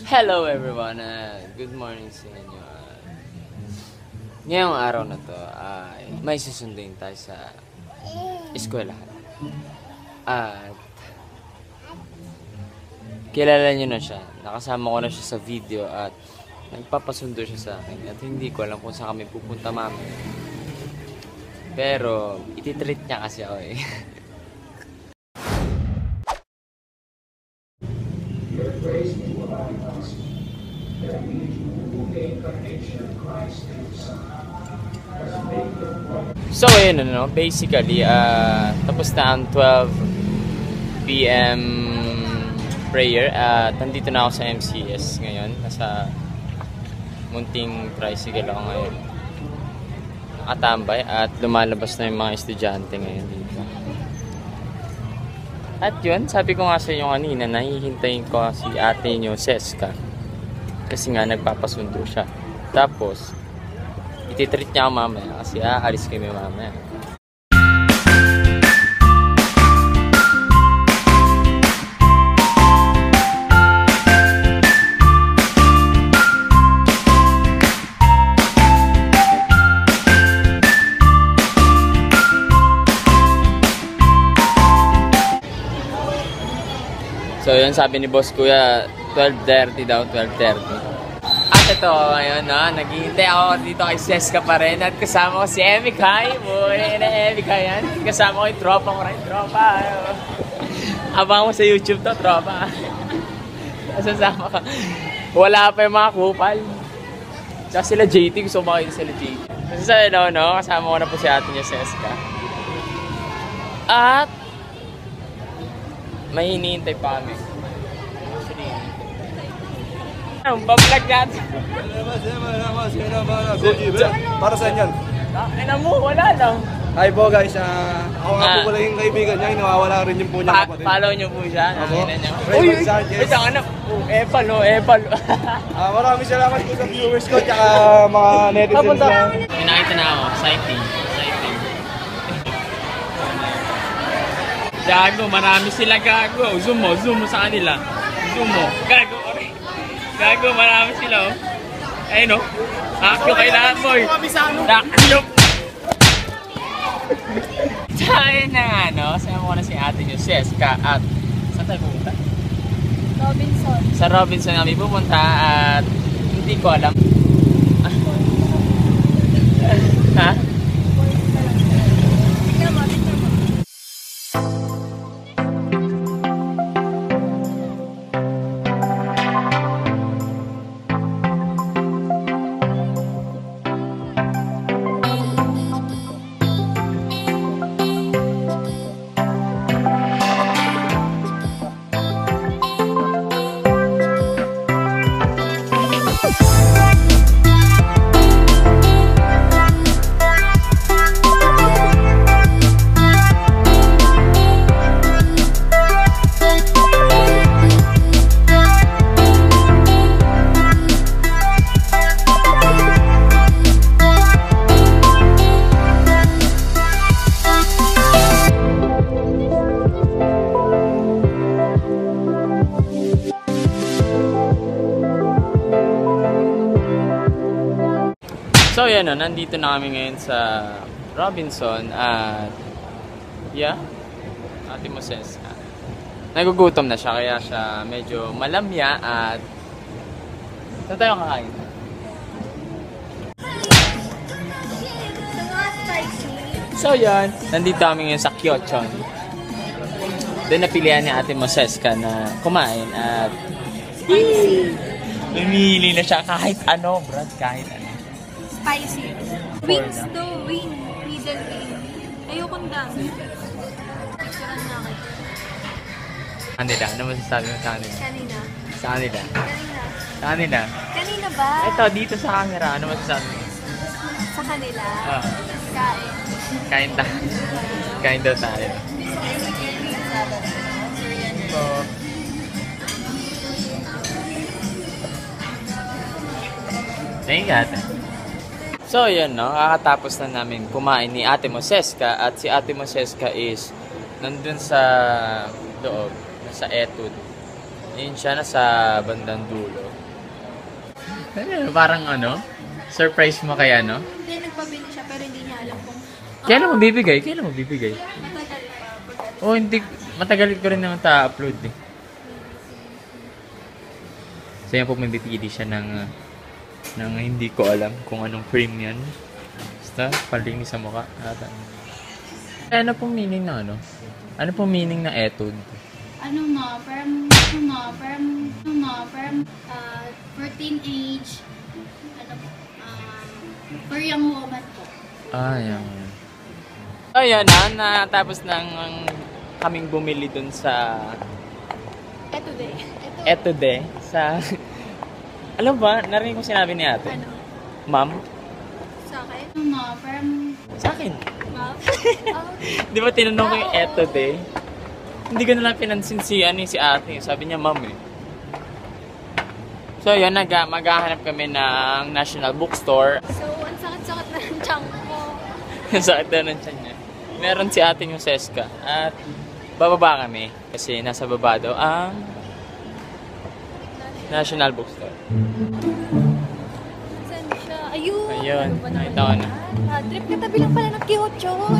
Hello everyone, good morning sa inyo. Ngayong araw na to ay may susunduin tayo sa eskwelahan. At kilala nyo na siya, nakasama ko na siya sa video at nagpapasundo siya sa akin. At hindi ko alam kung saan kami pupunta mamaya. Pero ititreat niya kasi ako eh. So ayun ano, basically tapos na ang 12 PM prayer at nandito na ako sa MCS ngayon. Nasa munting tricycle ako ngayon. Nakatambay at lumalabas na yung mga estudyante ngayon dito. At yun, sabi ko nga sa inyo kanina, nahihintayin ko si ate nyo, Seska. Kasi nga nagpapasundo siya. Tapos, ititreat niya ako mamaya kasi aalis kami mamaya. So yun, sabi ni boss kuya, 12:30 daw, 12:30. At ito ngayon, naghihintay ako dito kay Seska pa rin. At kasama ko si Emikay. Muna na Emikay yan. Kasama ko yung tropa ko rin. Tropa. Abang mo sa YouTube to, tropa. Kasama ka. Wala pa yung mga kupal. Tsaka sila JT. Gusto ko makita sila JT. Kasi sa kasama ko na po si ate niya Seska. At may hinihintay pa kami. Bablog natin. Para saan yan? Ano mo? Wala lang. Hi po guys, ako nga po pala yung kaibigan niya, nawawala rin yung po niya kapatid. Follow niyo po siya. Uy! Wait lang, ano? Epal. Maraming salamat po sa viewers ko, tsaka mga netizens na. May nakita na ako, exciting. Gago, marami sila gago. Zoom mo sa kanila. Zoom mo. Gago, marami sila oh. Ayun oh. Akyo kailangan mo eh. Nakyo. Tayo na nga sama ko na si ate nyo, Seska. At saan tayo pupunta? Robinson. Sa Robinson kami pupunta at hindi ko alam. Ha? So yan nandito na kami ngayon sa Robinson at ate mo Seska. Nagugutom na siya kaya siya medyo malamya at saan tayo kakain? So yan, nandito kami ngayon sa Kyochon. Doon napilihan ni ate mo Seska na kumain at lumili na siya kahit ano, Brad, kahit ano. Spicy. Wings to wing. Middle wing. Ayokong dami. Picturean na ako. Kanila, ano masasabi mo sa kanila? Kanina. Sa kanila? Kanina. Sa kanila? Kanina ba? Ito, dito sa camera, ano masasabi mo? Sa kanila. Kain. Kain. Kain daw tayo. So, thank you, ate. So, yun, kakatapos na namin kumain ni ate mo Seska at si ate mo Seska is nandun sa loob, sa Etude. Ayun siya, nasa bandang dulo. Parang ano? Surprise mo kaya, no? Hindi, nagpabili siya pero hindi niya alam kung Kailan mo bibigay? Kailan mo bibigay? matagal pa. Oh, hindi. Matagal ko rin naman ta-upload eh. So yan po may bipili siya ng hindi ko alam kung anong frame yan. Basta, palinis sa mukha. Ano pong meaning na ano? Ano pong meaning na etod? For teenage, for young woman po. Ah, yan. Ayan na, tapos nang kaming bumili dun sa Eto de. Eto de, sa alam ba, narinig ko sinabi ni ate? Ano? Ma'am? Sa akin? Sa akin. Ma'am? Di ba tinanong ko yung eto de? Hindi ko nalang pinansin si ate. Sabi niya, ma'am eh. So yun, maghahanap kami ng National Bookstore. So, ang sakit-sakit na ng tiyan ko. Sakit na ng tiyan niya. Meron si ating yung Seska. At bababa kami. Kasi nasa baba daw ang National Bookstore. Saan siya? Ayun! Ayun, Ano ba naman nakita ko na. yan? Trip ka tabi lang pala ng Kihochon.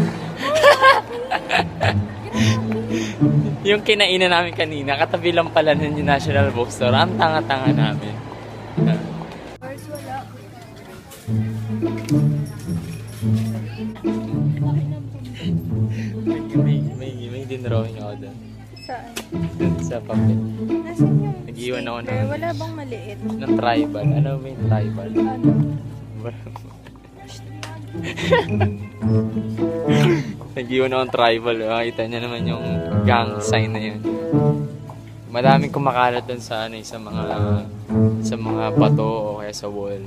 Yung kinainan namin kanina, katabi lang pala nun yung National Bookstore. Ang tanga-tanga namin. First, wala. May dinrawing ako doon. Saan? Dun sa papel. Nasaan yung Nag-iwan ako sticker? ng- Wala bang maliit? Ng tribal. Ano ba yung tribal? Ano? Nag-iwan ako ng tribal. Makita niya naman yung gang sign na yun. Madaming kumakalat dun sa ano, sa mga bato o kaya sa wall.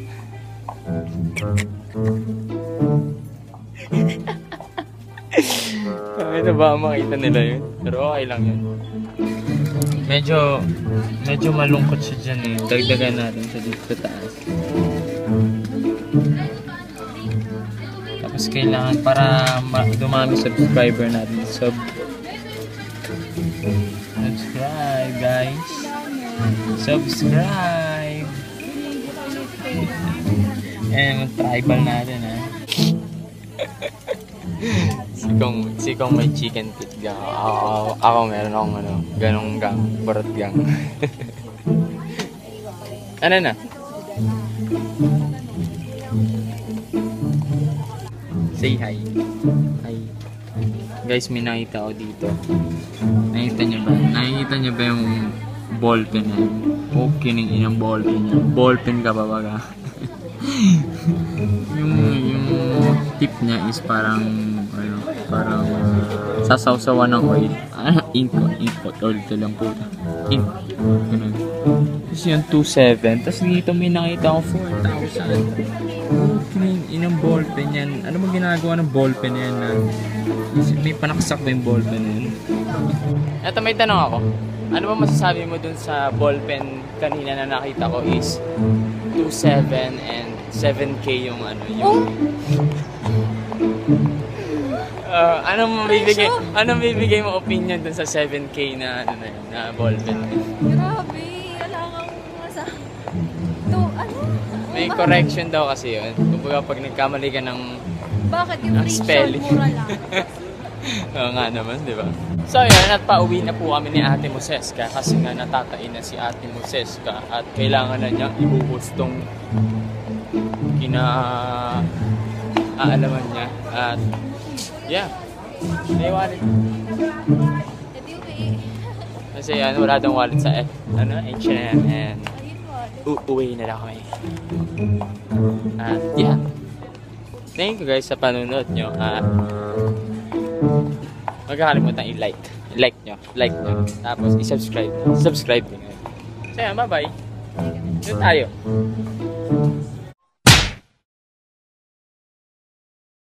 Ano ba makita nila yun? Pero okay lang yun. Medyo malungkot siya dyan eh. Dagdagan natin siya dito sa taas. Tapos kailangan para dumami subscriber natin. Subscribe guys. Subscribe. Yung tribal natin ha. Sikong may chicken feet gang. Ako meron akong ganong gang. Barot gang. Ano na? Say hi. Hi. Guys, may nakita ako dito. Nakita niyo ba yung ballpen na yun? Okay nang inang ballpen niya. Ballpen ka ba baga? yung tip niya is parang sasawsawan ng oil. Ink oil to lang po. Ink. Ganun. Tapos yung 2.7. Tapos dito may nakita ako 4,000. Inang ballpen yan. Ano ba ginagawa ng ballpen yan na may panaksak ba yung ballpen na yun? Eto, may tanong ako. Ano ba masasabi mo dun sa ballpen kanina na nakita ko is 2.7 and 7K yung anong bibigay mo opinion dun sa 7K na na ballpen? Grabe, wala kang masabi. May correction daw kasi yun. Kumbaga pag nagkamali ka ng Bakit yung ratio spelling. mura lang? Oo nga naman, di ba? So yun, at pauwi na po kami ni Ate Moseska kasi nga natatain na si Ate Moseska at kailangan na niyang ibuhos tong aalaman niya. At yeah, may wallet. Edi uwi. Kasi wala daw wallet sa H&M and Ayun, wallet. uwi na lang kami. At yeah, thank you guys sa panunod nyo. Huwag kakalimutan i-like nyo. Tapos i-subscribe. Subscribe din. So yan, bye-bye. Dito tayo.